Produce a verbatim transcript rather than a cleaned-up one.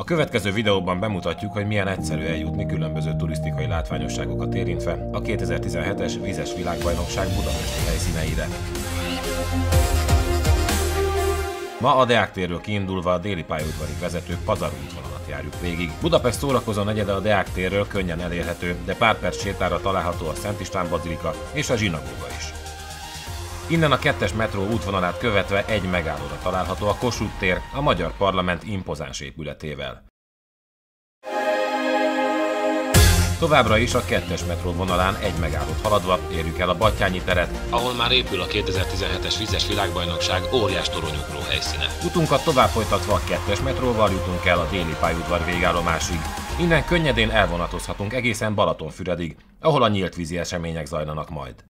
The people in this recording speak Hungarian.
következő videóban bemutatjuk, hogy milyen egyszerű eljutni különböző turisztikai látványosságokat érintve a kétezer-tizenhetes Vizes Világbajnokság budapesti helyszíneire. Ma a Deák térről kiindulva a déli pályaudvarig vezető Pazar útvonalat járjuk végig. Budapest szórakozó negyede a Deák térről könnyen elérhető, de pár perc sétára található a Szent István bazilika és a zsinagóga is. Innen a kettes metró útvonalát követve egy megállóra található a Kossuth tér, a Magyar Parlament impozáns épületével. Továbbra is a kettes metró vonalán egy megállót haladva érjük el a Batthyány teret, ahol már épül a kétezer-tizenhetes Vizes Világbajnokság óriás toronyugró helyszíne. Utunkat tovább folytatva a kettes metróval jutunk el a déli pályaudvar végállomásig. Innen könnyedén elvonatozhatunk egészen Balatonfüredig, ahol a nyílt vízi események zajlanak majd.